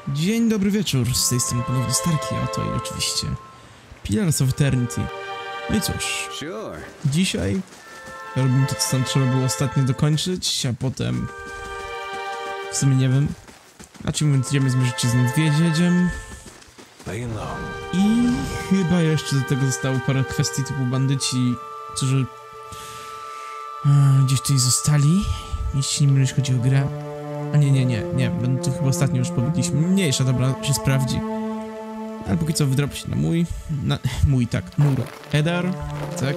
Dzień dobry wieczór, z tej strony ponownie Starki, a to i oczywiście Pillars of Eternity. No i cóż, dzisiaj robimy to, co tam trzeba było ostatnio dokończyć, a potem w sumie nie wiem. Znaczy mówiąc, idziemy zmierzyć się z niedźwiedziem. I chyba jeszcze do tego zostało parę kwestii typu bandyci, którzy gdzieś tutaj zostali, jeśli nie mylę, jeśli chodzi o grę. A nie, to chyba ostatnio już powiedzieliśmy. Mniejsza, dobra, się sprawdzi. Ale póki co wydrobię się na mur Edar, tak.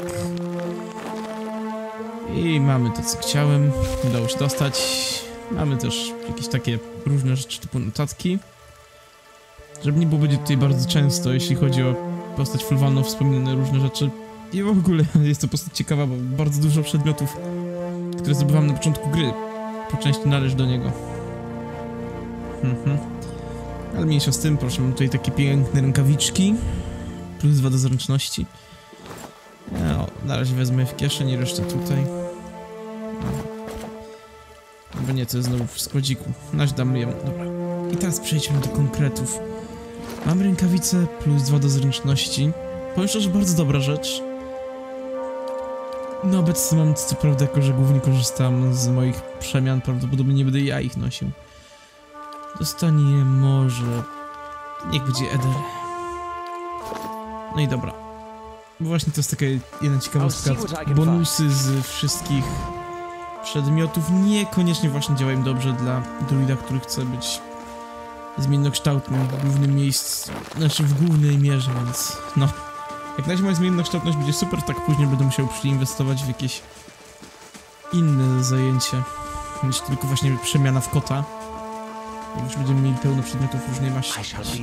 I mamy to, co chciałem. Udało się dostać. Mamy też jakieś takie różne rzeczy typu notatki. Żeby nie było, będzie tutaj bardzo często, jeśli chodzi o postać Fulvano, wspominane różne rzeczy. I w ogóle jest to postać ciekawa, bo bardzo dużo przedmiotów, które zdobywałem na początku gry, po części należy do niego. Ale mniejsza z tym, proszę, mam tutaj takie piękne rękawiczki. Plus 2 do zręczności. Na razie wezmę w kieszeni, resztę tutaj. Bo nie, to jest znowu w składziku. Damy ją, dobra. I teraz przejdźmy do konkretów. Mam rękawice plus 2 do zręczności. Powiem szczerze, bardzo dobra rzecz. No obecnie mam co prawda, jako że głównie korzystam z moich przemian, prawdopodobnie nie będę ja ich nosił. Dostanie je może... niech będzie Eder. No i dobra. Bo właśnie to jest taka jedna ciekawostka. Bonusy z wszystkich przedmiotów niekoniecznie właśnie działają dobrze dla druida, który chce być zmiennokształtnym w głównym miejscu, znaczy w głównej mierze, więc no. Jak na razie moja zmiennokształtność będzie super, tak później będę musiał inwestować w jakieś inne zajęcie niż tylko właśnie przemiana w kota. Jak już będziemy mieli pełno przedmiotów różnej maści.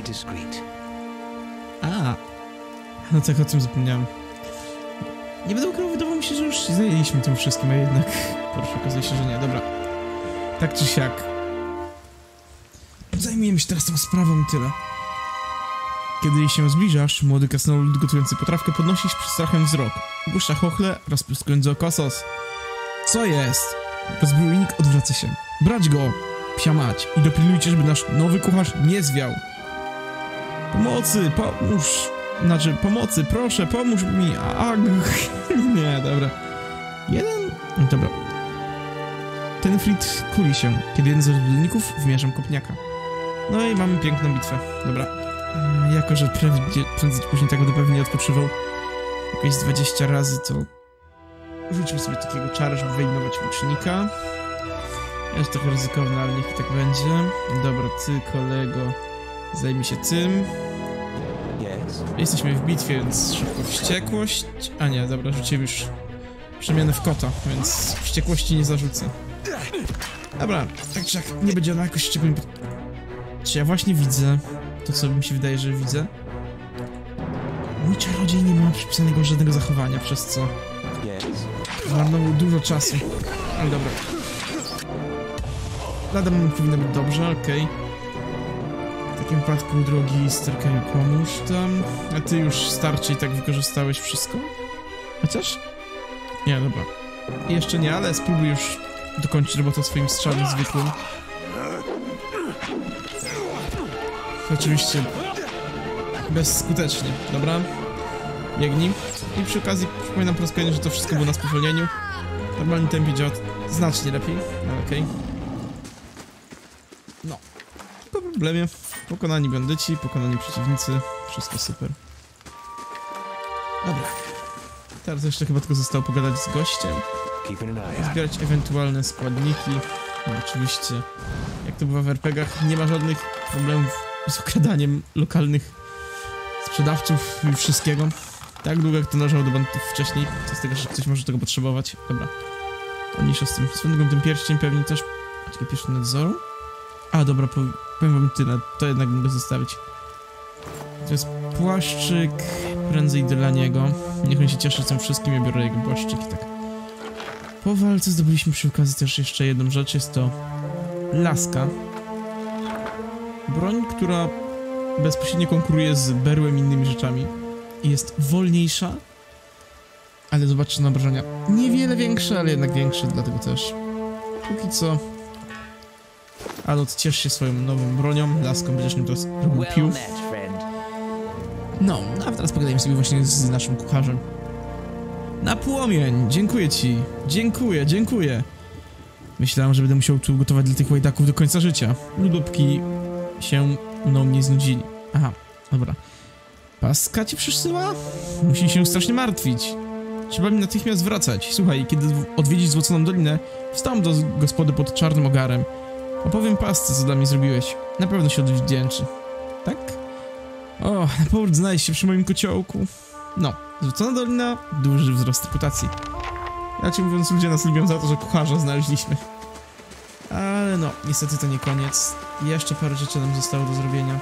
No tak, o tym zapomniałem. Nie będę ukrywał, wydawało mi się, że już się zajęliśmy tym wszystkim, a jednak proszę, okazuje się, że nie. Dobra. Tak czy siak. Zajmujemy się teraz tą sprawą i tyle. Kiedy się zbliżasz, młody krasnolud gotujący potrawkę podnosisz przestrachem wzrok. Błyszcza chochle, rozpryskując oko sos. Co jest? Rozbójnik odwraca się. Brać go! Psia mać. I dopilnujcie, żeby nasz nowy kucharz nie zwiał. Pomocy, pomóż! Znaczy, pomocy, proszę, pomóż mi! Nie, dobra. No dobra. Ten flit kuli się, kiedy jeden z rozbójników wmierzam kopniaka. No i mamy piękną bitwę. Dobra. Jako że prędzej czy później tak będę pewnie odpoczywał jakieś 20 razy, to rzućmy sobie takiego czara, żeby wyjmować łucznika. Jest trochę ryzykowne, ale niech tak będzie. Dobra, ty, kolego, zajmij się tym. Jesteśmy w bitwie, więc szybko wściekłość. A nie, dobra, rzuciłem już przemianę w kota, więc wściekłości nie zarzucę. Dobra, tak czy jak nie będzie ona jakoś szczególnie... Czy ja właśnie widzę to, co mi się wydaje, że widzę? Mój czarodziej nie ma przypisanego żadnego zachowania, przez co zmarnował dużo czasu. Ale dobra. Lada mu powinno być dobrze, okej. W takim wypadku, drogi Sterkaju, pomóż tam. A ty już starczy i tak wykorzystałeś wszystko? Chociaż? Nie, dobra. Jeszcze nie, ale spróbuj już dokończyć robotę swoim strzałem zwykłym. Oczywiście bezskutecznie, dobra? Biegnij. I przy okazji przypominam po raz kolejny, że to wszystko było na spowolnieniu. W normalnym tempie działa znacznie lepiej, ale okej. No. Po problemie. Pokonani bandyci, pokonani przeciwnicy. Wszystko super. Dobra. Teraz jeszcze chyba tylko zostało pogadać z gościem. Zbierać ewentualne składniki. No, oczywiście, jak to bywa w RPG-ach, nie ma żadnych problemów z okradaniem lokalnych sprzedawców i wszystkiego. Tak długo jak to należało do bandytów wcześniej, to z tego, że ktoś może tego potrzebować. Dobra. Mniejsza z tym. Swoją drogą ten pierścień pewnie też... Czekaj, pierścień nadzoru? A, dobra, powiem wam tyle. To jednak mogę zostawić. To jest płaszczyk prędzej dla niego. Niech on się cieszy tym wszystkim, ja biorę jego płaszczyk i tak. Po walce zdobyliśmy przy okazji też jeszcze jedną rzecz, jest to laska. Broń, która bezpośrednio konkuruje z berłem i innymi rzeczami. Jest wolniejsza, ale zobaczcie na obrażenia. Niewiele większe, ale jednak większe, dlatego też. Póki co Ale ciesz się swoją nową bronią, laską, będziesz nim to pił. No, a teraz pogadajmy sobie właśnie z naszym kucharzem. Na płomień! Dziękuję ci! Dziękuję! Myślałem, że będę musiał tu gotować dla tych łajdaków do końca życia. Dopóki się mną nie znudzili. Aha, dobra. Paska ci przysyła? Musi się strasznie martwić. Trzeba mi natychmiast wracać. Słuchaj, kiedy odwiedzisz Złoconą Dolinę, wstałem do gospody pod Czarnym Ogarem. Opowiem Pasce, co dla mnie zrobiłeś. Na pewno się odwdzięczy. Tak? O, na powrót znaleźć się przy moim kociołku. No, Złocona Dolina, duży wzrost reputacji. Raczej mówiąc, ludzie nas lubią za to, że kucharza znaleźliśmy. Ale no, niestety to nie koniec. Jeszcze parę rzeczy nam zostało do zrobienia.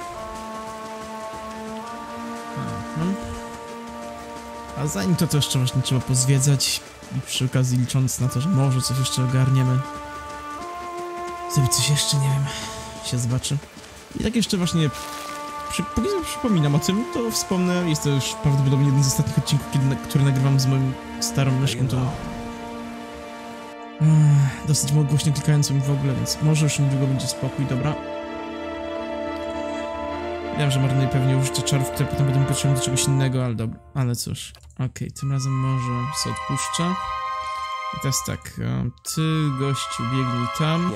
A zanim to jeszcze właśnie trzeba pozwiedzać i przy okazji licząc na to, że może coś jeszcze ogarniemy. Zrobić coś jeszcze, nie wiem. Się zobaczy. I tak jeszcze właśnie póki przypominam o tym, to wspomnę, jest to już prawdopodobnie jeden z ostatnich odcinków, który nagrywam z moją starą myszką, to dosyć głośno klikającym w ogóle, więc może już niedługo będzie spokój, dobra. Wiem, że marnuję pewnie użycie czarów, które potem będę potrzebował do czegoś innego, ale dobra, ale cóż. Okej, tym razem może się odpuszczę. I teraz tak, ty gościu biegnij tam.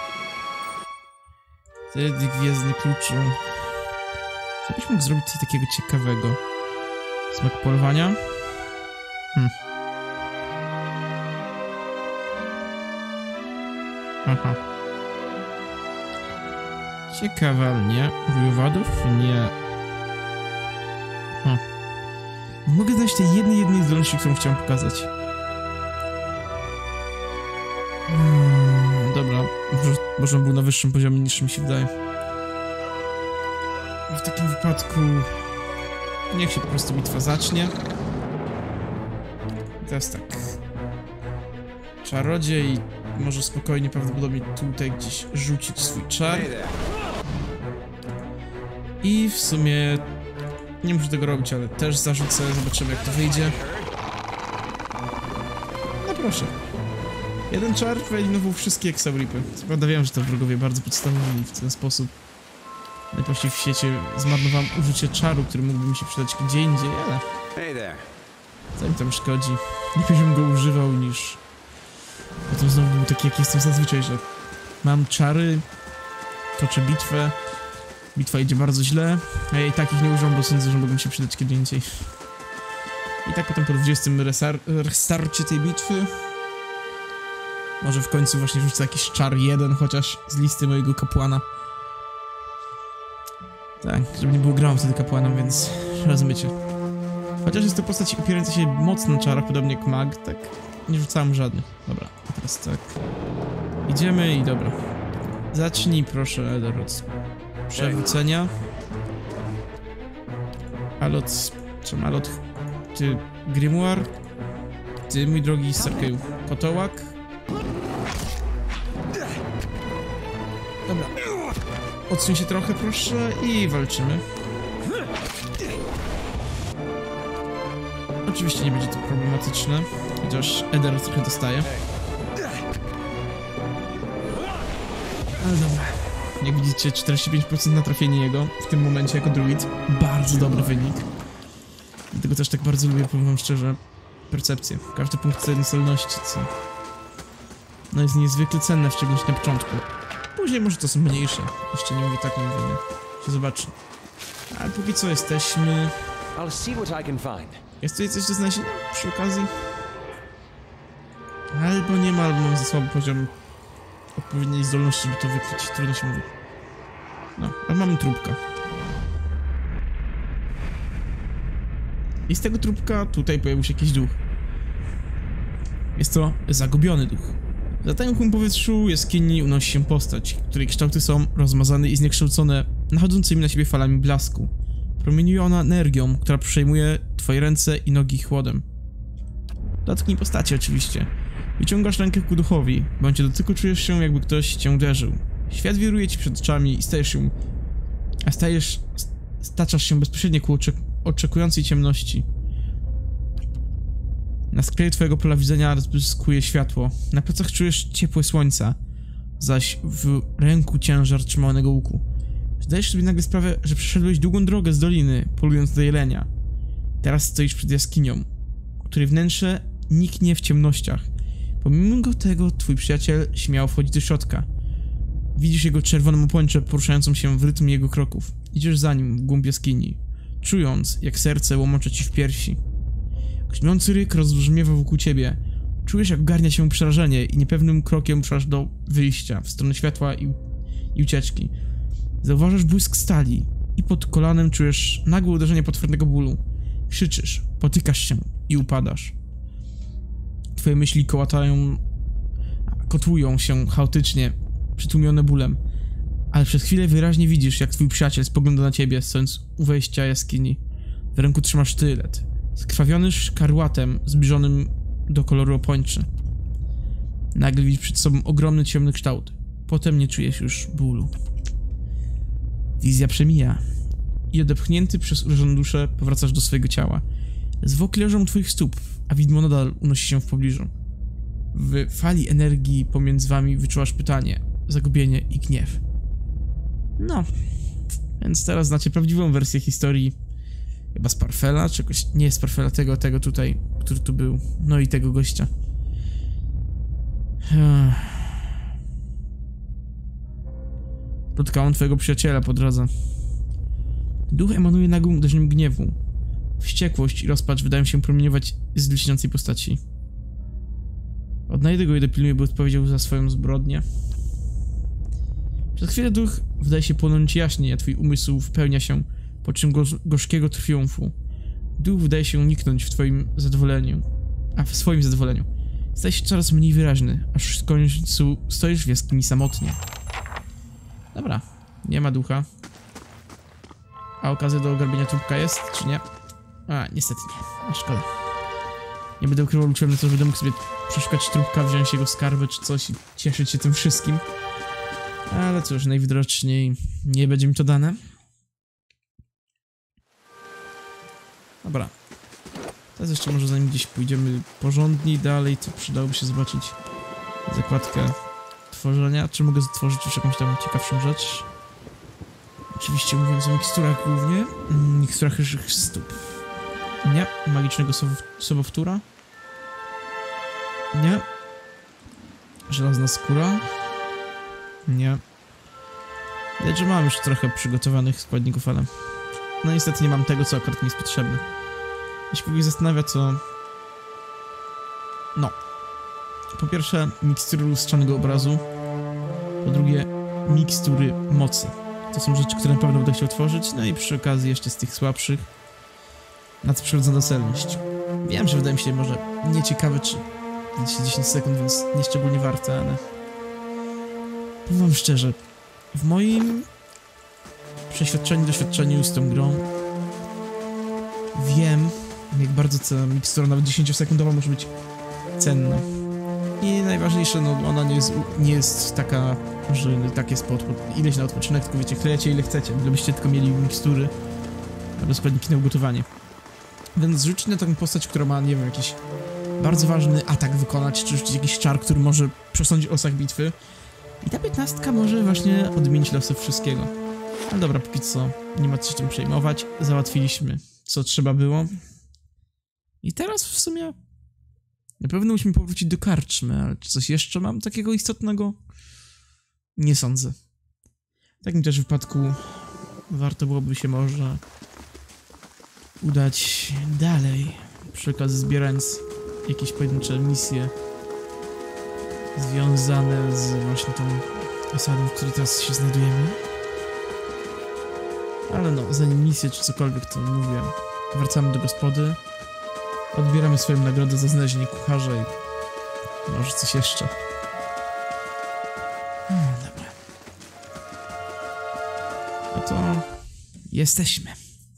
Ty gwiezdny kluczu. Co byś mógł zrobić coś takiego ciekawego? Smak polowania? Aha. Ciekawalnie. Rój owadów? Nie. Nie mogę znaleźć tej jednej zdolności, którą chciałem pokazać. Dobra. Może on był na wyższym poziomie niż mi się wydaje. W takim wypadku niech się po prostu bitwa zacznie. I teraz tak. Czarodziej może spokojnie prawdopodobnie tutaj gdzieś rzucić swój czar. I w sumie nie muszę tego robić, ale też zarzucę, zobaczymy jak to wyjdzie. No proszę. Jeden czar wyeliminował wszystkie Exauripy. Co prawda wiem, że to wrogowie bardzo podstawowali w ten sposób. Najprościej w świecie zmarnowałem użycie czaru, który mógłby mi się przydać gdzie indziej, ale... Co mi tam szkodzi? Lepiej, żebym go używał niż... Potem znowu był taki, jak jestem zazwyczaj, że... Mam czary, toczę bitwę, bitwa idzie bardzo źle, a ja i tak ich nie używam, bo sądzę, że mogą się przydać kiedy indziej. I tak potem po 20 restarcie tej bitwy... Może w końcu właśnie rzucę jakiś czar jeden, chociaż z listy mojego kapłana. Tak, żeby nie było grał wtedy kapłanem, więc rozumiecie. Chociaż jest to postać opierająca się mocno na czarach, podobnie jak mag, tak nie rzucałem żadnych. Dobra, a teraz tak. Idziemy i dobra. Zacznij proszę, Eder, od przewrócenia. Alot... Czym Alot? Ty Grimoire? Ty, mój drogi Sarkeju, Kotołak? Dobra. Odsuń się trochę, proszę, i walczymy. Oczywiście nie będzie to problematyczne, chociaż Eder trochę dostaje. Ale dobra. Jak widzicie, 45% na trafienie jego w tym momencie jako druid. Bardzo dobry wynik. Dlatego też tak bardzo lubię, powiem wam szczerze, percepcję. Każdy punkt celności, co... No jest niezwykle cenne, w szczególności na początku. Później może to są mniejsze. Jeszcze nie mówię tak, nie mówię, nie. Się zobaczy. Ale póki co jesteśmy... Jest tutaj coś do znalezienia przy okazji? Albo nie ma, albo mam za słaby poziom odpowiedniej zdolności, żeby to wykryć. Trudno się mówi. No, ale mamy trupka. I z tego trupka tutaj pojawił się jakiś duch. Jest to zagubiony duch. W zatęchłym powietrzu jaskini unosi się postać, której kształty są rozmazane i zniekształcone nachodzącymi na siebie falami blasku. Promieniuje ona energią, która przejmuje twoje ręce i nogi chłodem. Dotknij postaci oczywiście. Wyciągasz rękę ku duchowi, bądź dotyku czujesz się, jakby ktoś cię uderzył. Świat wiruje ci przed oczami i staczasz się bezpośrednio ku oczekującej ciemności. Na skraju twojego pola widzenia rozbłyskuje światło. Na plecach czujesz ciepłe słońca. zaś w ręku ciężar trzymanego łuku. Zdajesz sobie nagle sprawę, że przeszedłeś długą drogę z doliny, polując do jelenia. Teraz stoisz przed jaskinią, której wnętrze niknie w ciemnościach. Pomimo tego twój przyjaciel śmiał wchodzić do środka. Widzisz jego czerwoną opończę poruszającą się w rytm jego kroków. Idziesz za nim w głąb jaskini, czując, jak serce łomocze ci w piersi. Grzmiący ryk rozbrzmiewa wokół ciebie. Czujesz, jak ogarnia się przerażenie i niepewnym krokiem ruszasz do wyjścia, w stronę światła i ucieczki. Zauważasz błysk stali i pod kolanem czujesz nagłe uderzenie potwornego bólu. Krzyczysz, potykasz się i upadasz. Twoje myśli kotłują się chaotycznie, przytłumione bólem. Ale przez chwilę wyraźnie widzisz, jak twój przyjaciel spogląda na ciebie, stojąc u wejścia jaskini. W ręku trzymasz sztylet, skrwawiony szkarłatem zbliżonym do koloru opończy. Nagle widzisz przed sobą ogromny, ciemny kształt. Potem nie czujesz już bólu. Wizja przemija i odepchnięty przez urażoną duszę powracasz do swojego ciała. Zwłoki leżą u twoich stóp, a widmo nadal unosi się w pobliżu. W fali energii pomiędzy wami wyczuwasz pytanie, zagubienie i gniew. No, więc teraz znacie prawdziwą wersję historii. Chyba Sparfela, czegoś nie Sparfela, tego tutaj, który tu był. No i tego gościa. Spotkałem twojego przyjaciela po drodze. Duch emanuje nagłym uderzeniem gniewu. Wściekłość i rozpacz wydają się promieniować z lśniącej postaci. Odnajdę go i dopilnuję, by odpowiedział za swoją zbrodnię. Przez chwilę duch wydaje się płonąć jaśniej, a twój umysł wypełnia się poczuciem gorzkiego triumfu. Duch wydaje się uniknąć w swoim zadowoleniu. Staje się coraz mniej wyraźny, aż w końcu stoisz w jaskini samotnie. Dobra, nie ma ducha. A okazja do ogarbienia trupka jest, czy nie? A, niestety nie. A szkoda. Nie będę ukrywał, liczyłem na to, że będę mógł sobie przeszukać trupka, wziąć jego skarby czy coś i cieszyć się tym wszystkim. Ale cóż, najwidoczniej nie będzie mi to dane. Dobra. Teraz jeszcze może zanim gdzieś pójdziemy porządniej dalej, to przydałoby się zobaczyć zakładkę tworzenia. Czy mogę stworzyć już jakąś tam ciekawszą rzecz? Oczywiście mówiąc o miksturach głównie. Miksturach ryżych stóp. Nie. Magicznego sobowtóra. Nie. Żelazna skóra. Nie. Widać, że mam już trochę przygotowanych składników, ale no niestety nie mam tego, co akurat mi jest potrzebne. Jeśli kogoś zastanawia, co... No. Po pierwsze, mikstury lustrzanego obrazu. Po drugie, mikstury mocy. To są rzeczy, które na pewno będę chciał tworzyć. No i przy okazji jeszcze z tych słabszych nadprzyrodzona celność. Wiem, że wydaje mi się może nieciekawe, czy 10 sekund, więc nieszczególnie warte, ale... Powiem wam szczerze, w moim doświadczeniu z tą grą wiem, jak bardzo ta mikstura nawet 10-sekundowa może być cenna. I najważniejsze, no ona nie jest taka, że tak jest ileś na odpoczynek, tylko wiecie, klejecie ile chcecie, gdybyście tylko mieli mikstury albo składniki na ugotowanie. Więc rzućcie na taką postać, która ma, nie wiem, jakiś bardzo ważny atak wykonać, czy rzucić jakiś czar, który może przesądzić o losach bitwy. I ta 15 może właśnie odmienić losy wszystkiego. Ale dobra, póki co nie ma co się tym przejmować. Załatwiliśmy, co trzeba było. I teraz w sumie na pewno musimy powrócić do karczmy, ale czy coś jeszcze mam takiego istotnego? Nie sądzę. W takim też wypadku warto byłoby się może udać dalej, przy okazji zbierając jakieś pojedyncze misje związane z właśnie tą osadą, w której teraz się znajdujemy. Ale no, zanim misję czy cokolwiek, to mówię, wracamy do gospody, odbieramy swoją nagrodę za znalezienie kucharza i może coś jeszcze. Dobra. No to jesteśmy.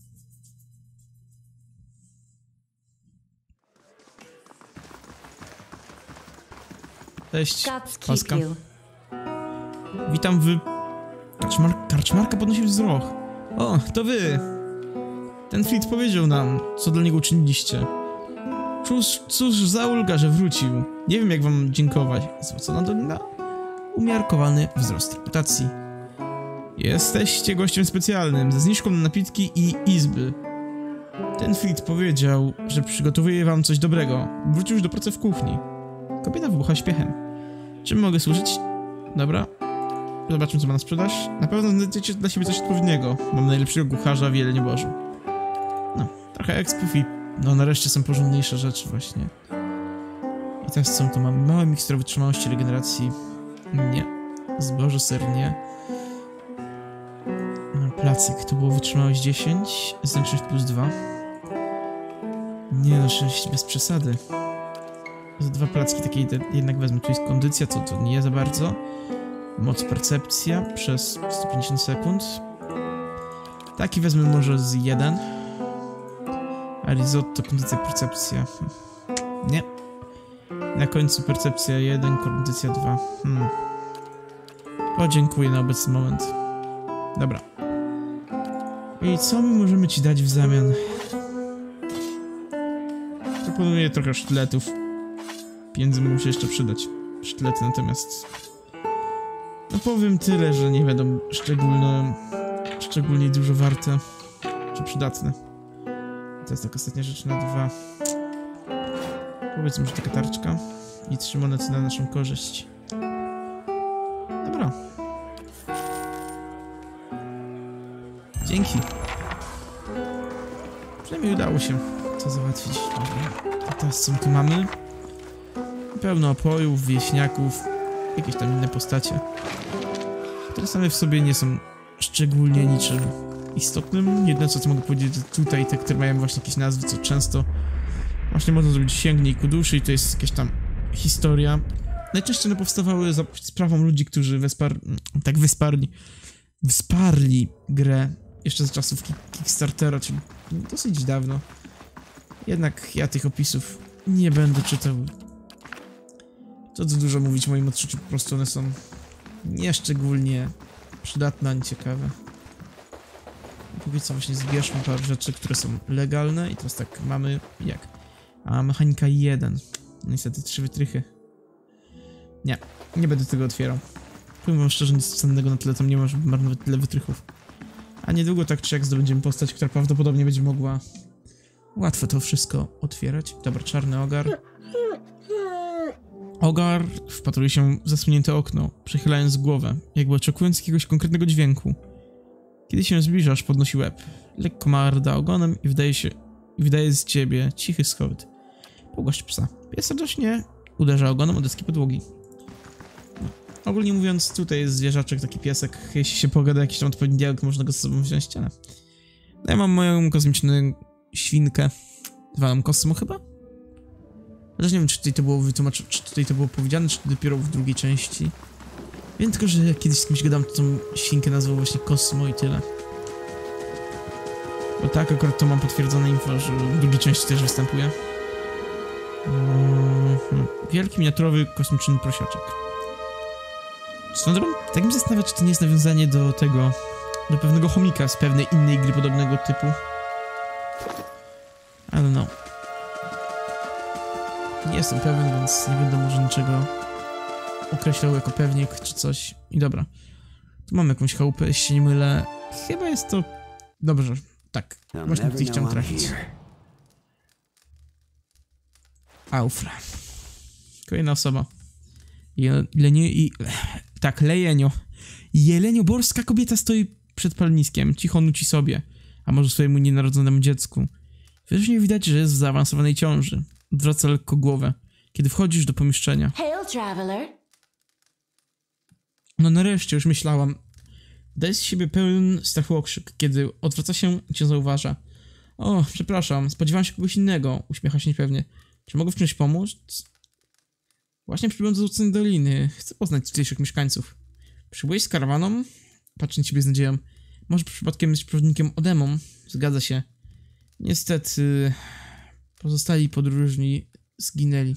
Cześć, Paska. Witam w... Karczmarka podnosi wzrok. O, to wy! Ten Fleet powiedział nam, co dla niego uczyniliście. Cóż za ulga, że wrócił. Nie wiem, jak wam dziękować. Zwrócona dolina? umiarkowany wzrost reputacji. Jesteście gościem specjalnym, ze zniżką na napitki i izby. Ten Frit powiedział, że przygotowuje wam coś dobrego. Wrócił już do pracy w kuchni. Kobieta wybucha śmiechem. Czym mogę służyć? Dobra. Zobaczmy, co ma na sprzedaż. Na pewno znajdziecie dla siebie coś odpowiedniego. Mam najlepszego kucharza w Jelenie-Bożu. No, trochę expów i... No, nareszcie są porządniejsze rzeczy właśnie. I teraz co tu mamy? Małe mikstura wytrzymałości, regeneracji. Nie. Zboże, ser, nie. Placyk, to było wytrzymałość 10, zręczność plus 2. Nie no, 6 bez przesady. Za 2 placki takie jednak wezmę. Tu jest kondycja, to nie za bardzo. Moc percepcja przez 150 sekund. Taki wezmę może z 1. A risotto, kondycja, percepcja. Nie. Na końcu percepcja 1, kondycja 2. Podziękuję na obecny moment. Dobra. I co my możemy ci dać w zamian? Proponuję trochę sztyletów. Pieniędzy mogą się jeszcze przydać. Sztylety natomiast... No powiem tyle, że nie będą szczególnie dużo warte. Czy przydatne. To jest taka ostatnia rzecz na 2. Powiedzmy, że taka tarczka. I 3 monety na naszą korzyść. Dobra. Dzięki. Przynajmniej udało się to załatwić. A teraz co tu mamy? Pełno opojów, wieśniaków, jakieś tam inne postacie, które same w sobie nie są szczególnie niczym istotnym. Jedyne co mogę powiedzieć, że tutaj te, które mają właśnie jakieś nazwy, co często właśnie można zrobić sięgnij ku duszy i to jest jakaś tam historia. Najczęściej one powstawały za sprawą ludzi, którzy wsparli grę jeszcze z czasów Kickstartera, czyli dosyć dawno. Jednak ja tych opisów nie będę czytał. Co tu dużo mówić w moim odczuciu, po prostu one są nieszczególnie przydatne ani ciekawe. Póki co właśnie zbierzmy parę rzeczy, które są legalne i teraz tak mamy jak? A mechanika 1. Niestety 3 wytrychy. Nie będę tego otwierał. Powiem wam szczerze, nic cennego na tyle tam nie ma, żeby marnować tyle wytrychów. A niedługo tak czy jak zdobędziemy postać, która prawdopodobnie będzie mogła łatwo to wszystko otwierać. Dobra, czarny ogar. Ogar wpatruje się w zasłonięte okno, przechylając głowę, jakby oczekując jakiegoś konkretnego dźwięku. Kiedy się zbliżasz, podnosi łeb. Lekko marda ogonem i wydaje z ciebie cichy schowet. Pogłaszcz psa. Pies serdecznie uderza ogonem o deski podłogi. No. Ogólnie mówiąc, tutaj jest zwierzaczek, taki piesek. Jeśli się pogada jakiś tam odpowiedni dialog, można go z sobą wziąć ścianę. No ja mam moją kosmiczną świnkę. Zwaną Kosmo chyba? Chociaż nie wiem, czy tutaj to było wytłumaczone, czy tutaj to było powiedziane, czy dopiero w drugiej części. Wiem tylko, że jak kiedyś z kimś gadam, to tą świnkę nazwał właśnie Kosmo i tyle. Bo tak, akurat to mam potwierdzone info, że w drugiej części też występuje. Wielki, miniaturowy, kosmiczny prosiaczek. Swoją drogą, tak mi zastanawia, czy to nie jest nawiązanie do tego, do pewnego chomika z pewnej innej gry podobnego typu. Ale no. Nie jestem pewien, więc nie będę może niczego określał jako pewnik czy coś. I dobra. Tu mam jakąś chałupę, jeśli się nie mylę. Chyba jest to... Dobrze, tak. Właśnie tutaj chciałem trafić. Aufra. Kolejna osoba. Lejenio. Jelenioborska kobieta stoi przed palniskiem. Cicho nuci sobie. A może swojemu nienarodzonemu dziecku. Wyraźnie widać, że jest w zaawansowanej ciąży. Odwraca lekko głowę, kiedy wchodzisz do pomieszczenia. Hail, traveler. No nareszcie, już myślałam. Daje z siebie pełen strachu okrzyk, kiedy odwraca się i cię zauważa. O, przepraszam, spodziewałam się kogoś innego. Uśmiecha się niepewnie. Czy mogę w czymś pomóc? Właśnie przybyłem do Złotej Doliny. Chcę poznać tutejszych mieszkańców. Przybyłeś z karawaną? Patrzę na ciebie z nadzieją. Może przypadkiem być przewodnikiem Odemą? Zgadza się. Niestety... Pozostali podróżni zginęli.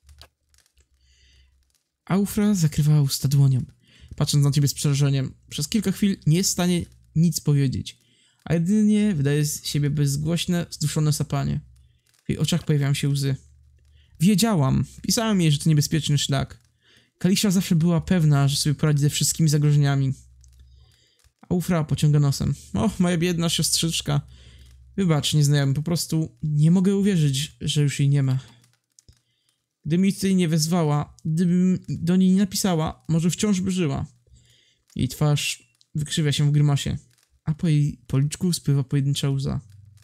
Aufra zakrywała usta dłonią, patrząc na ciebie z przerażeniem. Przez kilka chwil nie jest w stanie nic powiedzieć, a jedynie wydaje z siebie bezgłośne, zduszone sapanie. W jej oczach pojawiają się łzy. Wiedziałam. Pisałem jej, że to niebezpieczny szlak. Kalisha zawsze była pewna, że sobie poradzi ze wszystkimi zagrożeniami. Aufra pociąga nosem. O, moja biedna siostrzyczka. Wybacz, nieznajomy, po prostu nie mogę uwierzyć, że już jej nie ma. Gdyby mi tutaj nie wezwała, gdybym do niej nie napisała, może wciąż by żyła. Jej twarz wykrzywia się w grymasie, a po jej policzku spływa pojedyncza łza.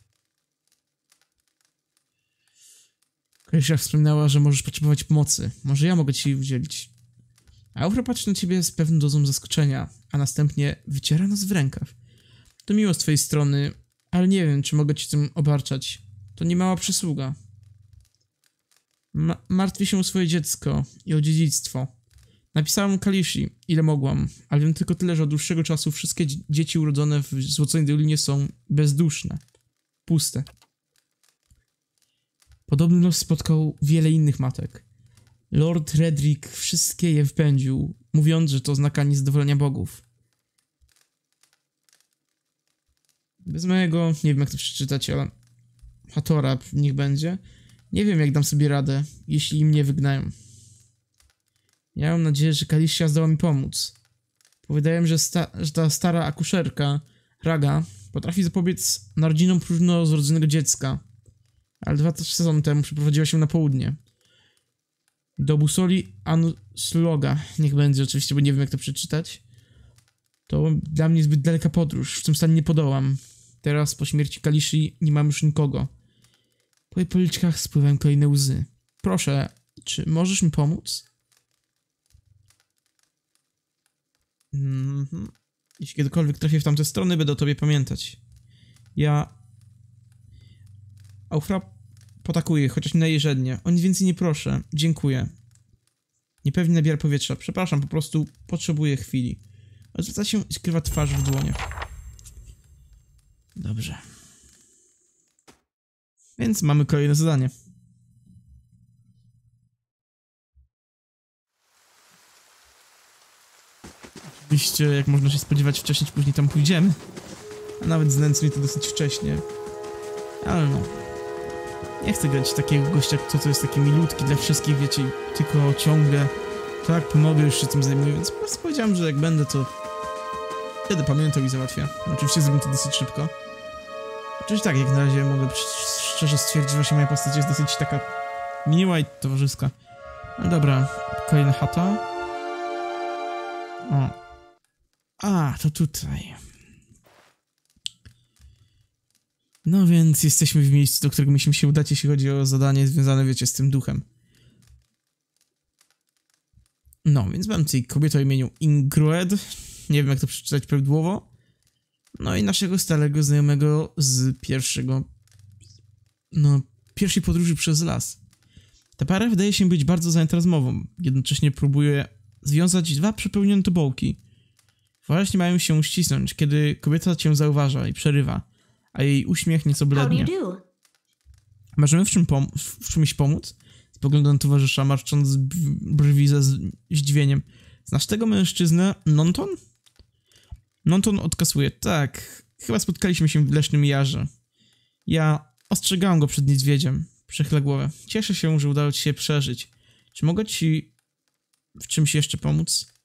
Kalisha wspominała, że możesz potrzebować pomocy. Może ja mogę ci jej udzielić. Aufra patrzy na ciebie z pewną dozą zaskoczenia, a następnie wyciera nos w rękaw. To miło z twojej strony, ale nie wiem, czy mogę ci tym obarczać. To niemała przysługa. Martwię się o swoje dziecko i o dziedzictwo. Napisałam Kalishi, ile mogłam, ale wiem tylko tyle, że od dłuższego czasu wszystkie dzieci urodzone w Złoconej Dolinie są bezduszne, puste. Podobny los spotkał wiele innych matek. Lord Redrick wszystkie je wypędził, mówiąc, że to oznaka niezadowolenia bogów. Bez mojego, nie wiem jak to przeczytać, ale Hathora niech będzie. Nie wiem jak dam sobie radę, jeśli mnie wygnają. Ja mam nadzieję, że Kalisha zdoła mi pomóc. Powiedziałem, że ta stara akuszerka, Raga, potrafi zapobiec narodzinom próżno-zrodzonego dziecka. Ale 2 sezony temu przeprowadziła się na południe. Do busoli Anusloga, niech będzie oczywiście, bo nie wiem jak to przeczytać. To dla mnie zbyt daleka podróż, w tym stanie nie podołam. Teraz po śmierci Kalishi nie mam już nikogo. Po jej policzkach spływają kolejne łzy. Proszę, czy możesz mi pomóc? Jeśli kiedykolwiek trafię w tamte strony, będę o tobie pamiętać. Aufra potakuje, chociaż nie najeżdżenie. O nic więcej nie proszę. Dziękuję. Niepewnie nabiera powietrza. Przepraszam, po prostu potrzebuję chwili. Odwraca się i skrywa twarz w dłoniach. Dobrze. Więc mamy kolejne zadanie. Oczywiście, jak można się spodziewać, wcześniej czy później tam pójdziemy. A nawet znęcnie to dosyć wcześnie. Ale no. Nie chcę grać takiego gościa, kto jest taki milutki dla wszystkich, wiecie, tylko ciągle tak, pomogę, już się tym zajmuję, więc po prostu powiedziałem, że jak będę, to będę pamiętał i załatwię. Oczywiście zrobię to dosyć szybko. Oczywiście tak, jak na razie mogę szczerze stwierdzić, że właśnie moja postać jest dosyć taka miła i towarzyska. No dobra, kolejna chata. O. A, to tutaj. No więc jesteśmy w miejscu, do którego musimy się udać, jeśli chodzi o zadanie związane, wiecie, z tym duchem. No, więc mam tutaj kobietę o imieniu Ingrued. Nie wiem, jak to przeczytać prawidłowo. No i naszego starego znajomego z pierwszej podróży przez las. Ta para wydaje się być bardzo zajęta rozmową. Jednocześnie próbuje związać 2 przepełnione tobołki. Właśnie mają się ścisnąć, kiedy kobieta cię zauważa i przerywa, a jej uśmiech nieco blednie. Możemy w czymś pomóc? Spogląda na towarzysza, marszcząc brwi ze zdziwieniem. Znasz tego mężczyznę, Nonton? Nonton odkasuje. Tak, chyba spotkaliśmy się w Leśnym Jarze. Ja ostrzegałem go przed niedźwiedziem. Przechyla głowę. Cieszę się, że udało ci się przeżyć. Czy mogę ci w czymś jeszcze pomóc?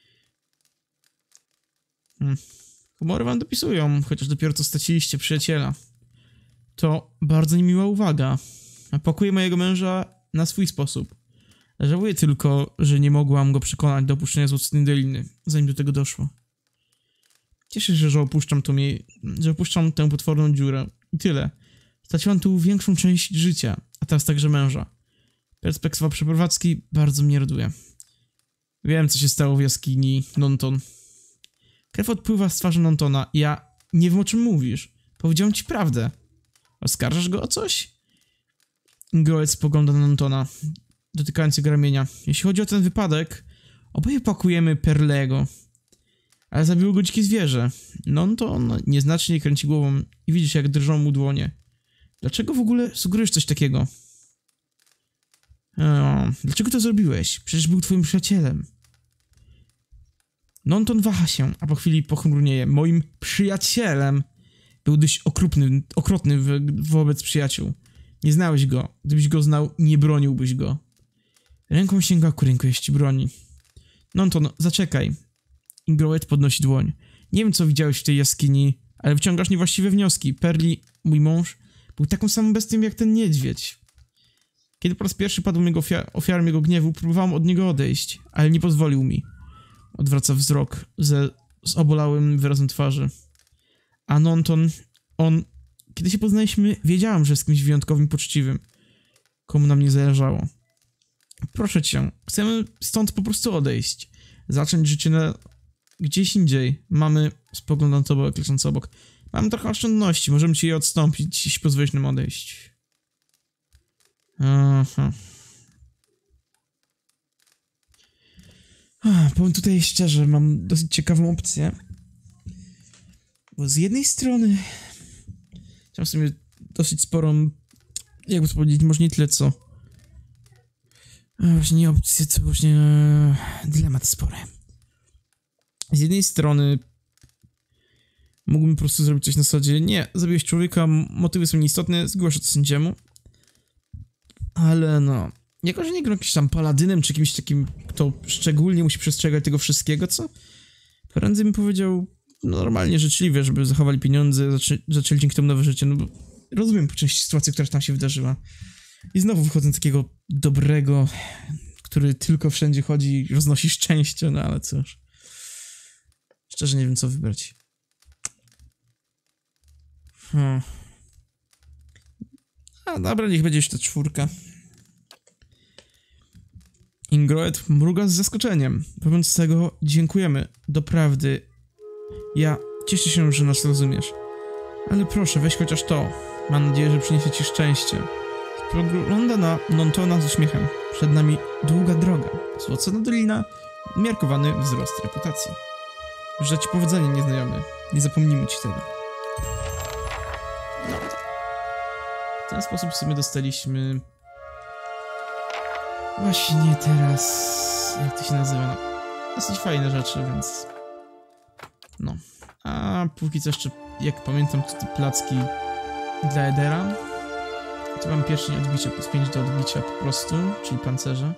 Humory wam dopisują, chociaż dopiero co straciliście przyjaciela. To bardzo niemiła uwaga. Pakuję mojego męża na swój sposób. Żałuję tylko, że nie mogłam go przekonać do opuszczenia Złoconej Doliny, zanim do tego doszło. Cieszę się, że opuszczam tę potworną dziurę. I tyle. Straciłam tu większą część życia, a teraz także męża. Perspektywa przeprowadzki bardzo mnie raduje. Wiem, co się stało w jaskini Nonton. Krew odpływa z twarzy Nontona. Ja nie wiem, o czym mówisz. Powiedziałem ci prawdę. Oskarżasz go o coś? Ingrued spogląda na Nontona, dotykając jego ramienia. Jeśli chodzi o ten wypadek, oboje pakujemy Perlego. Ale zabiło go dzikie zwierzę. Nonton nieznacznie kręci głową i widzisz, jak drżą mu dłonie. Dlaczego w ogóle sugerujesz coś takiego? Dlaczego to zrobiłeś? Przecież był twoim przyjacielem. Nonton waha się, a po chwili pochmurnieje. Moim przyjacielem był dość okrutny wobec przyjaciół. Nie znałeś go. Gdybyś go znał, nie broniłbyś go. Ręką sięga ku rękojeści broni. No to zaczekaj. Ingroet podnosi dłoń. Nie wiem, co widziałeś w tej jaskini, ale wyciągasz niewłaściwe wnioski. Perli, mój mąż, był taką samą bestią jak ten niedźwiedź. Kiedy po raz pierwszy padł ofiarą jego gniewu, próbowałam od niego odejść, ale nie pozwolił mi. Odwraca wzrok z obolałym wyrazem twarzy. A Nonton, kiedy się poznaliśmy, wiedziałam, że jest kimś wyjątkowym, poczciwym. Komu nam nie zależało. Proszę cię, chcemy stąd po prostu odejść. Zacząć życie gdzieś indziej. Mamy, spoglądam na tobą, leżąc obok. Mamy trochę oszczędności, możemy ci je odstąpić, jeśli pozwolisz nam odejść. Aha. Powiem tutaj szczerze, mam dosyć ciekawą opcję. Bo z jednej strony mam w sumie dosyć sporą, jakby to powiedzieć, może nie tyle co właśnie nie opcję, co właśnie dylemat spory. Z jednej strony mógłbym po prostu zrobić coś na zasadzie, nie, zabiłeś człowieka, motywy są nieistotne, zgłoszę to sędziemu. Ale no, jako że nie gram jakimś tam paladynem, czy kimś takim, kto szczególnie musi przestrzegać tego wszystkiego, co prędzej bym powiedział normalnie, życzliwie, żeby zachowali pieniądze, zaczęli dzięki temu nowe życie, no bo rozumiem po części sytuację, która tam się wydarzyła. I znowu wychodzę z takiego dobrego, który tylko wszędzie chodzi i roznosi szczęście, no ale cóż. Szczerze nie wiem, co wybrać. A dobra, niech będzie już ta 4. Ingroet mruga z zaskoczeniem. Wobec tego dziękujemy. Doprawdy. Ja cieszę się, że nas rozumiesz. Ale proszę, weź chociaż to. Mam nadzieję, że przyniesie ci szczęście. Spogląda na Nontona z uśmiechem. Przed nami długa droga. Złocona dolina, umiarkowany wzrost reputacji. Życzę ci powodzenia, nieznajomy. Nie zapomnimy ci tego. No. W ten sposób sobie dostaliśmy... Właśnie teraz... Jak to się nazywa? No, dosyć fajne rzeczy, więc... No. A póki co jeszcze, jak pamiętam, to te placki dla Edera. Tu mam pierścień odbicia, plus 5 do odbicia po prostu, czyli pancerza.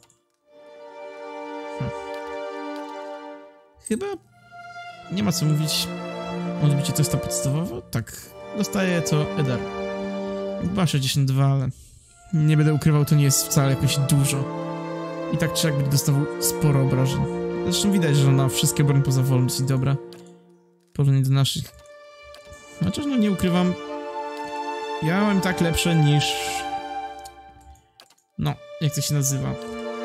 Chyba nie ma co mówić. Odbicie to jest to podstawowe? Tak. Dostaję co Eder. Chyba 62, ale nie będę ukrywał, to nie jest wcale jakoś dużo. I tak czy jak będzie dostawał sporo obrażeń. Zresztą widać, że na wszystkie broń poza wolą dosyć dobra. Porównanie do naszych. Chociaż no nie ukrywam, ja mam tak lepsze niż... No, jak to się nazywa?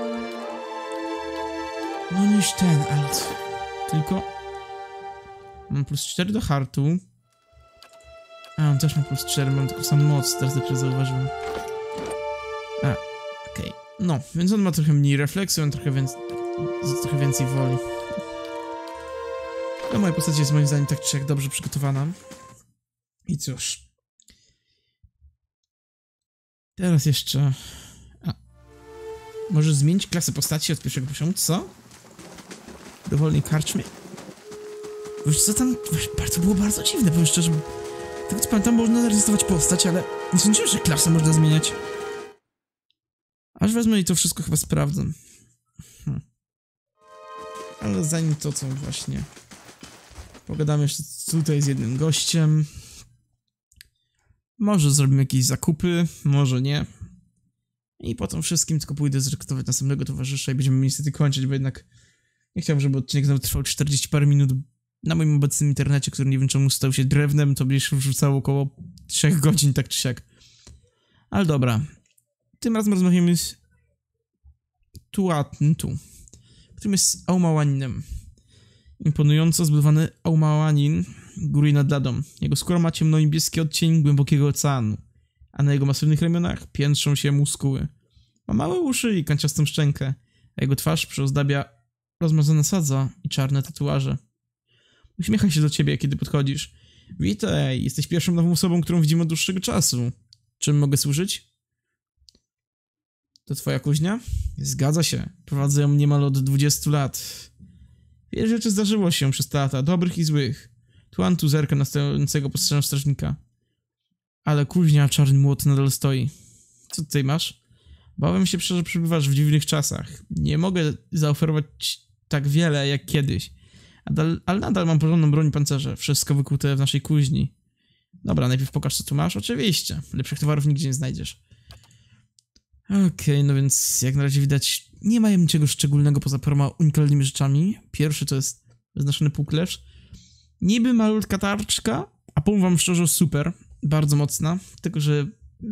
No niż ten alt. Tylko... Mam plus 4 do hartu. A, on też ma plus 4, mam taką samą moc, teraz dopiero zauważyłem. A, okej. No, więc on ma trochę mniej refleksu, on trochę więcej woli. No, moja postać jest moim zdaniem tak czy jak dobrze przygotowana. I cóż. Teraz jeszcze... A. Możesz zmienić klasę postaci od pierwszego poziomu, co? Dowolnej karczmie? Wiesz co tam... To było bardzo dziwne, powiem szczerze. Tego co pamiętam, można zarejestrować postać, ale nie sądziłem, że klasę można zmieniać. Aż wezmę i to wszystko chyba sprawdzę. Ale zanim to, co właśnie... Pogadamy jeszcze tutaj z jednym gościem. Może zrobimy jakieś zakupy, może nie. I po tym wszystkim tylko pójdę zrekrutować następnego towarzysza i będziemy niestety kończyć, bo jednak nie chciałbym, żeby odcinek nawet trwał 40 parę minut. Na moim obecnym internecie, który nie wiem czemu stał się drewnem, to będzie się wrzucało około 3 godzin, tak czy siak. Ale dobra. Tym razem rozmawiamy z Tuatntu, którym jest Aumawaninem. Imponująco zbudowany Aumawanin góruje nad ladą. Jego skóra ma ciemno-niebieski odcień głębokiego oceanu, a na jego masywnych ramionach piętrzą się muskuły. Ma małe uszy i kanciastą szczękę, a jego twarz przyozdabia rozmazana sadza i czarne tatuaże. Uśmiecha się do ciebie, kiedy podchodzisz. Witaj, jesteś pierwszą nową osobą, którą widzimy od dłuższego czasu. Czym mogę służyć? To twoja kuźnia? Zgadza się. Prowadzę ją niemal od 20 lat. Wiele rzeczy zdarzyło się przez te lata, dobrych i złych. Tuantu zerka na stojącego postrzegam strażnika. Ale kuźnia, czarny młot nadal stoi. Co tutaj masz? Bałem się, że przebywasz w dziwnych czasach. Nie mogę zaoferować tak wiele jak kiedyś. Ale nadal mam porządną broń i pancerze. Wszystko wykute w naszej kuźni. Dobra, najpierw pokaż, co tu masz. Oczywiście. Lepszych towarów nigdzie nie znajdziesz. Okej, no więc jak na razie widać, nie mają niczego szczególnego poza paroma unikalnymi rzeczami. Pierwszy to jest wyznaczony półklesz. Niby malutka tarczka, a powiem wam szczerze, super. Bardzo mocna. Tylko, że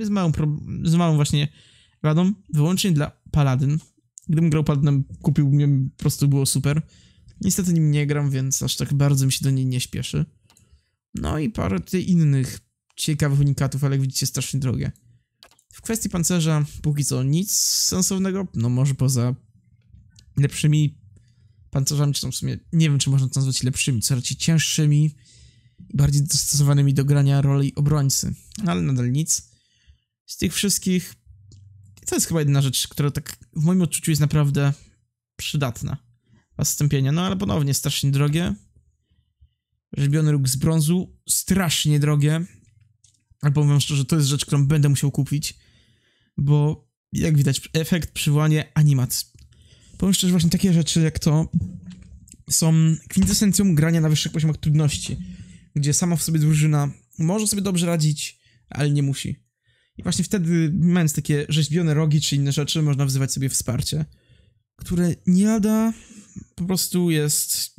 z małą właśnie radą. Wyłącznie dla paladyn. Gdybym grał paladynem, kupiłbym, po prostu było super. Niestety nim nie gram, więc aż tak bardzo mi się do niej nie śpieszy. No i parę tutaj innych ciekawych unikatów, ale jak widzicie, strasznie drogie. W kwestii pancerza póki co nic sensownego, no może poza lepszymi pancerzami, czy tam w sumie nie wiem, czy można to nazwać lepszymi, co raczej cięższymi i bardziej dostosowanymi do grania roli obrońcy, no, ale nadal nic. Z tych wszystkich to jest chyba jedyna rzecz, która tak w moim odczuciu jest naprawdę przydatna. Zastąpienia, no ale ponownie strasznie drogie. Rzeźbiony róg z brązu, strasznie drogie. Ale powiem wam szczerze, to jest rzecz, którą będę musiał kupić, bo jak widać, efekt przywołanie animat. Powiem szczerze, właśnie takie rzeczy jak to są kwintesencją grania na wyższych poziomach trudności, gdzie sama w sobie drużyna może sobie dobrze radzić, ale nie musi. I właśnie wtedy, mając takie rzeźbione rogi czy inne rzeczy, można wzywać sobie wsparcie, które nie lada po prostu jest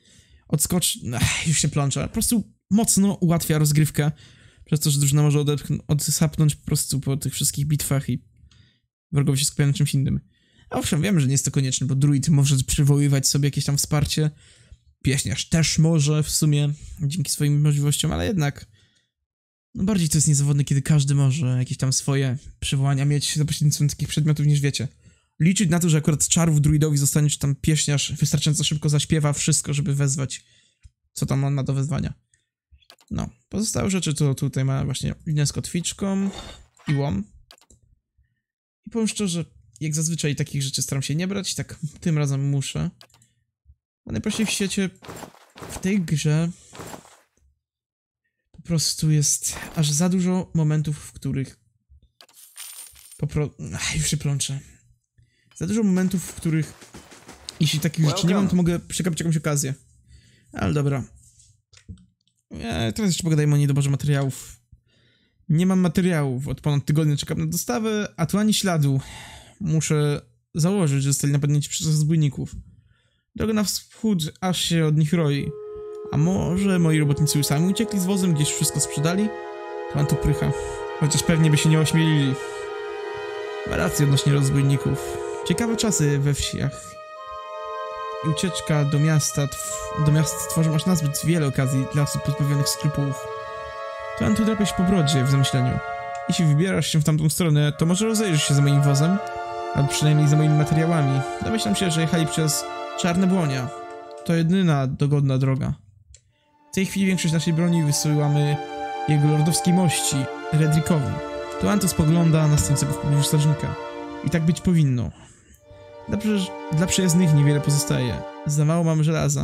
już się plączę, po prostu mocno ułatwia rozgrywkę, przez to, że drużyna może odsapnąć po prostu po tych wszystkich bitwach i wrogowie się skupiają na czymś innym. Owszem, wiem, że nie jest to konieczne, bo druid może przywoływać sobie jakieś tam wsparcie, pieśniarz też może w sumie, dzięki swoim możliwościom, ale jednak no bardziej to jest niezawodne, kiedy każdy może jakieś tam swoje przywołania mieć za pośrednictwem takich przedmiotów niż wiecie. Liczyć na to, że akurat czarów druidowi zostanie, czy tam pieśniarz wystarczająco szybko zaśpiewa wszystko, żeby wezwać, co tam on ma do wezwania. No, pozostałe rzeczy to tutaj ma właśnie linię z kotwiczką i łom. I powiem szczerze, jak zazwyczaj takich rzeczy staram się nie brać, tak tym razem muszę. Bo najprościej w świecie, w tej grze po prostu jest aż za dużo momentów, w których już się plączę. Za dużo momentów, w których jeśli takich rzeczy nie mam, to mogę przegapić jakąś okazję. Ale dobra. Teraz jeszcze pogadajmy o niedoborze materiałów. Nie mam materiałów. Od ponad tygodnia czekam na dostawę, a tu ani śladu. Muszę założyć, że zostali napadnięci przez rozbójników. Droga na wschód aż się od nich roi. A może moi robotnicy już sami uciekli z wozem, gdzieś wszystko sprzedali? To mam tu prycha. Chociaż pewnie by się nie ośmielili. Ma rację odnośnie rozbójników. Ciekawe czasy we wsiach. I ucieczka do miasta tworzą aż nazbyt wiele okazji dla osób pozbawionych skrupułów. To mam tu drapiać po brodzie w zamyśleniu. Jeśli wybierasz się w tamtą stronę, to może rozejrzysz się za moim wozem, albo przynajmniej za moimi materiałami. Domyślam się, że jechali przez Czarne Błonia. To jedyna dogodna droga. W tej chwili większość naszej broni wysyłamy jego lordowskiej mości, Redrickowi. To Anto spogląda na stojącego w pobliżu strażnika. I tak być powinno. Dla przyjezdnych niewiele pozostaje. Za mało mamy żelaza.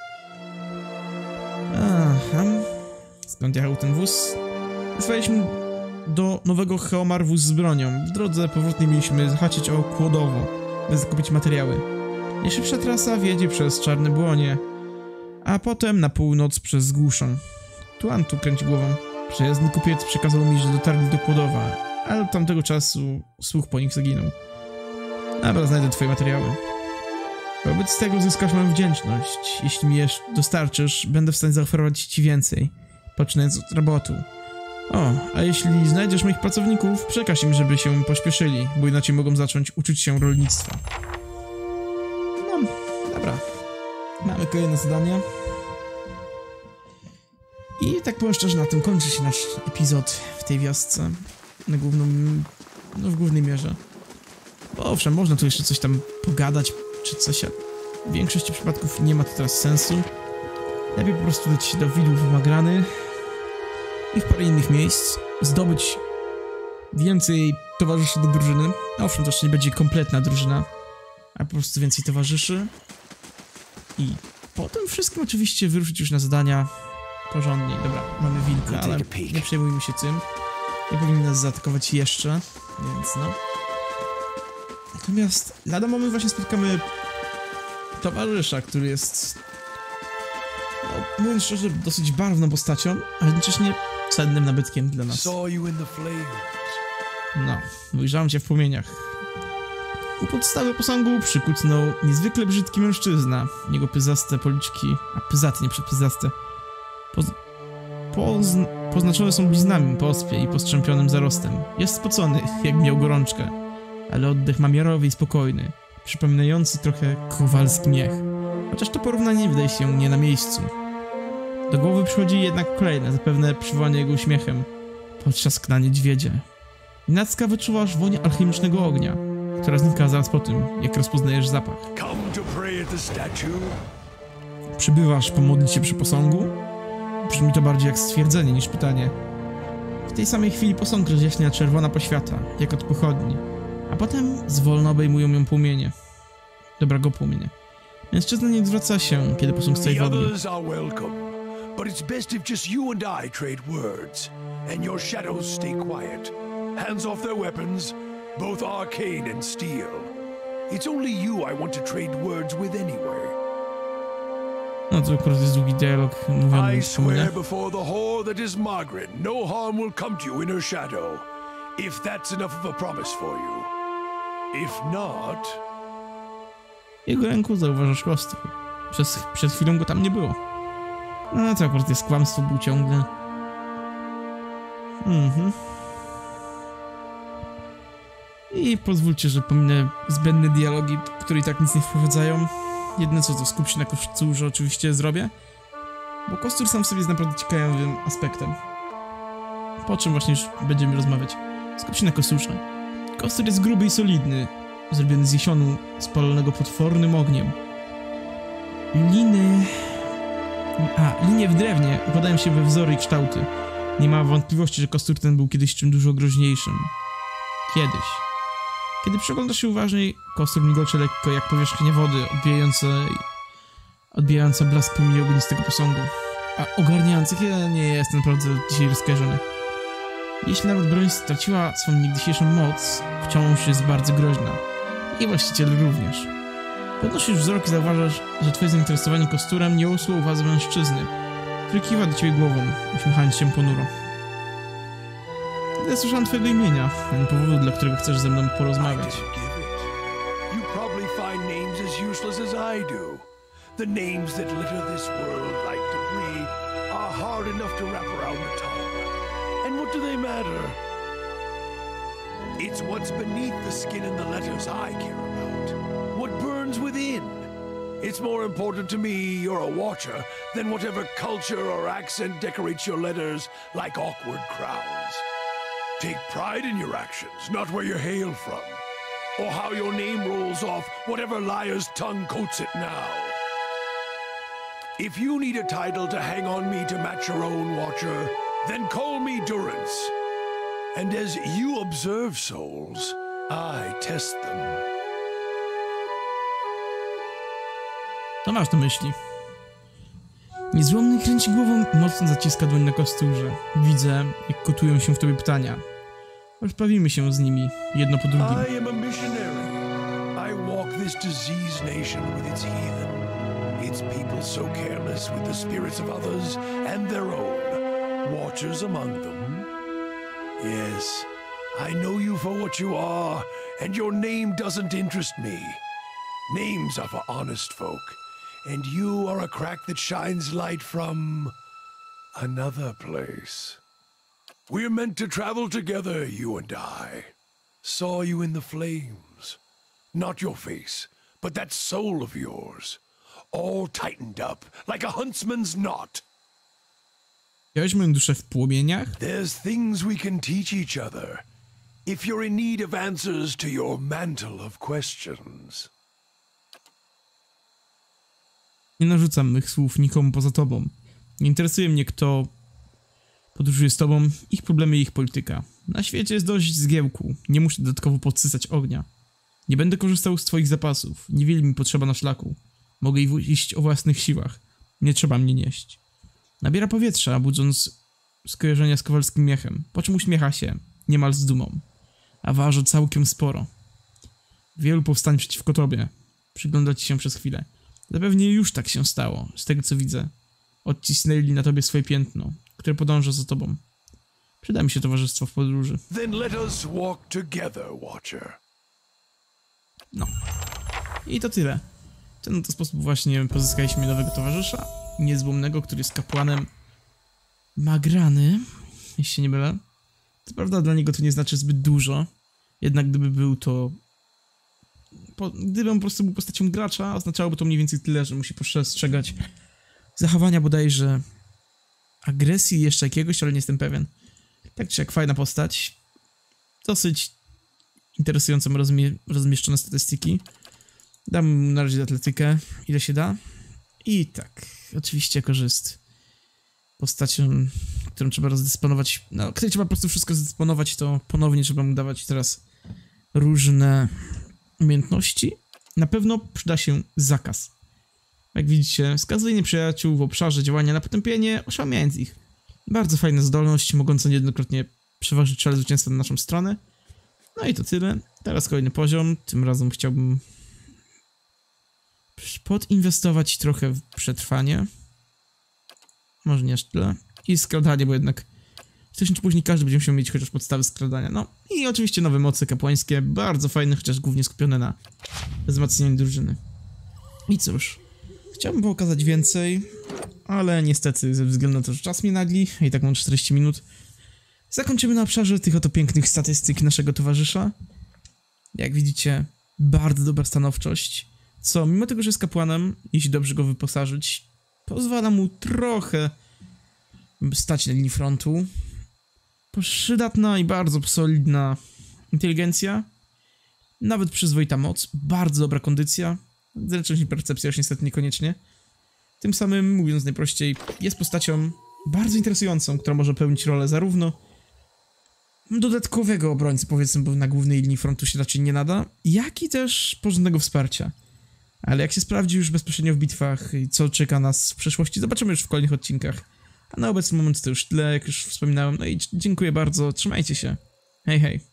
Aha. Skąd jechał ten wóz? Wysłaliśmy do nowego Heomar wóz z bronią. W drodze powrotnej mieliśmy zahaczyć o Kłodowo, by zakupić materiały. Najszybsza trasa wiedzie przez Czarne Błonie, a potem na północ przez Głuszą. Tu Antu kręci głową. Przyjezdny kupiec przekazał mi, że dotarli do Kłodowa, ale od tamtego czasu słuch po nich zaginął. Dobra, znajdę twoje materiały. Wobec tego uzyskasz moją wdzięczność. Jeśli mi je dostarczysz, będę w stanie zaoferować ci więcej, poczynając od robotu. A jeśli znajdziesz moich pracowników, przekaż im, żeby się pośpieszyli, bo inaczej mogą zacząć uczyć się rolnictwa. No, dobra. Mamy kolejne zadanie. I tak powiem szczerze, na tym kończy się nasz epizod w tej wiosce. W głównej mierze. Bo owszem, można tu jeszcze coś tam pogadać, czy coś, a w większości przypadków nie ma to teraz sensu. Lepiej po prostu dać się do widłów Magrany i w parę innych miejsc zdobyć więcej towarzyszy do drużyny. Owszem, to jeszcze nie będzie kompletna drużyna, a po prostu więcej towarzyszy. I po tym wszystkim oczywiście wyruszyć już na zadania porządnie. Dobra, mamy wilka, ale nie przejmujmy się tym. Nie powinien nas zaatakować jeszcze, więc no. Natomiast lada moment właśnie spotkamy towarzysza, który jest, no, mówiąc szczerze, dosyć barwną postacią, ale jednocześnie cennym nabytkiem dla nas. No, ujrzałem cię w płomieniach. U podstawy posągu przykucnął niezwykle brzydki mężczyzna. Jego pyzaste policzki, pyzaste, nie przepyzaste, poznaczone są bliznami po ospie i postrzępionym zarostem. Jest spocony, jak miał gorączkę, ale oddech ma miarowy i spokojny, przypominający trochę kowalski miech. Chociaż to porównanie wydaje się nie na miejscu. Do głowy przychodzi jednak kolejne, zapewne przywołanie jego uśmiechem. Potrzaskna niedźwiedzie. Nienacka wyczuwasz woń alchemicznego ognia, która znika zaraz po tym, jak rozpoznajesz zapach. Przybywasz pomodlić się przy posągu? Brzmi to bardziej jak stwierdzenie niż pytanie. W tej samej chwili posąg rozjaśnia czerwona poświata, jak od pochodni, a potem zwolna obejmują ją płomienie. Dobrego płomienie. Mężczyzna nie zwraca się, kiedy posąg stoi w ogniu. But it's best if just you and I trade words, and your shadows stay quiet. Hands off their weapons, both arcane and steel. It's only you I want to trade words with anyway. No to akurat jest długi dialog mówiony. I swear before the whore that is Margaret, no harm will come to you in her shadow. If that's enough of a promise for you. If not... W jego ręku zauważasz kostur. Przed chwilą go tam nie było. No to akurat jest kłamstwo, był ciągle. I pozwólcie, że pominę zbędne dialogi, które i tak nic nie wprowadzają. Jedyne co to skup się na kosturze oczywiście zrobię. Bo kostur sam w sobie jest naprawdę ciekawym aspektem. Po czym właśnie już będziemy rozmawiać. Skup się na kosturze. Kostur jest gruby i solidny. Zrobiony z jesionu spalonego potwornym ogniem. Linie w drewnie układają się we wzory i kształty. Nie ma wątpliwości, że kostur ten był kiedyś czym dużo groźniejszym. Kiedyś. Kiedy przyglądasz się uważniej, kostur migocze lekko jak powierzchnia wody, odbijająca blask płomieni ognistego posągu. A ogarniających nie jest naprawdę dzisiaj rozkojarzony. Jeśli nawet broń straciła swoją niegdysiejszą moc, wciąż jest bardzo groźna. I właściciel również. Podnosisz wzrok i zauważasz, że twoje zainteresowanie kosturem nie usło uwadze mężczyzny, który kiwa do ciebie głową, uśmiechając się ponuro. Ja słyszałem twojego imienia, a nie powodu, dla którego chcesz ze mną porozmawiać. The names that litter this world like debris are hard enough to wrap around the tongue. And what do they matter? It's what's beneath the skin and the letters I care about. What burns within. It's more important to me you're a watcher than whatever culture or accent decorates your letters like awkward crowns. Take pride in your actions, not where you hail from. Or how your name rolls off whatever liar's tongue coats it now. If you need a title to hang on me to match your own watcher, then call me Durance. And as you observe souls, I test them. Co masz na myśli? Niezłomny kręci głową, mocno zaciska dłoń na kosturze. Widzę, jak kotują się w tobie pytania. Rozprawimy się z nimi, jedno po drugim. I am a missionary. I walk this diseased nation with its heathen. Its people so careless with the spirits of others and their own. Watchers among them. Yes, I know you for what you are, and your name doesn't interest me. Names are for honest folk, and you are a crack that shines light from another place. We're meant to travel together, you and I. Saw you in the flames. Not your face, but that soul of yours. All tightened up, like a huntsman's knot. Widziałeś moją duszę w płomieniach? There's things we can teach each other, if you're in need of answers to your mantle of questions. Nie narzucam mych słów nikomu poza tobą. Nie interesuje mnie, kto podróżuje z tobą, ich problemy i ich polityka. Na świecie jest dość zgiełku, nie muszę dodatkowo podsycać ognia. Nie będę korzystał z twoich zapasów, niewiele mi potrzeba na szlaku. Mogę iść o własnych siłach, nie trzeba mnie nieść. Nabiera powietrza, budząc skojarzenia z kowalskim miechem, po czym uśmiecha się, niemal z dumą. A waży całkiem sporo. Wielu powstań przeciwko tobie. Przygląda ci się przez chwilę. Zapewne już tak się stało, z tego co widzę. Odcisnęli na tobie swoje piętno, które podąża za tobą. Przyda mi się towarzystwo w podróży. Then let us walk together, Watcher. No. I to tyle. W ten oto sposób właśnie pozyskaliśmy nowego towarzysza, niezłomnego, który jest kapłanem Magrany, jeśli się nie mylę. Co prawda dla niego to nie znaczy zbyt dużo, jednak gdyby był to... Gdyby on po prostu był postacią gracza, oznaczałoby to mniej więcej tyle, że musi przestrzegać zachowania bodajże agresji jeszcze jakiegoś, ale nie jestem pewien. Tak czy jak fajna postać. Dosyć interesująco rozmieszczone statystyki. Dam mu na razie atletykę, ile się da. I tak, oczywiście jako że jest postacią, którą trzeba rozdysponować, no, której trzeba po prostu wszystko zdysponować, to ponownie trzeba mu dawać teraz różne umiejętności. Na pewno przyda się zakaz. Jak widzicie, skazuje nieprzyjaciół w obszarze działania na potępienie, oszałamiając ich. Bardzo fajna zdolność, mogąca niejednokrotnie przeważyć szale zwycięstwa na naszą stronę. No i to tyle. Teraz kolejny poziom. Tym razem chciałbym podinwestować trochę w przetrwanie. Może nie aż tyle. I skradanie, bo jednak wcześniej czy później każdy będzie musiał mieć chociaż podstawy skradania. No i oczywiście nowe moce kapłańskie. Bardzo fajne, chociaż głównie skupione na wzmacnianiu drużyny. I cóż, chciałbym pokazać więcej, ale niestety ze względu na to, że czas mnie nagli, i tak mam 40 minut, zakończymy na obszarze tych oto pięknych statystyk naszego towarzysza. Jak widzicie, bardzo dobra stanowczość, co mimo tego, że jest kapłanem, jeśli dobrze go wyposażyć, pozwala mu trochę stać na linii frontu. Przydatna i bardzo solidna inteligencja, nawet przyzwoita moc, bardzo dobra kondycja, zręczność i percepcja już niestety niekoniecznie. Tym samym, mówiąc najprościej, jest postacią bardzo interesującą, która może pełnić rolę zarówno dodatkowego obrońcy, powiedzmy, bo na głównej linii frontu się raczej nie nada, jak i też porządnego wsparcia. Ale jak się sprawdzi już bezpośrednio w bitwach i co czeka nas w przyszłości, zobaczymy już w kolejnych odcinkach. A na obecny moment to już tyle, jak już wspominałem. No i dziękuję bardzo, trzymajcie się. Hej, hej.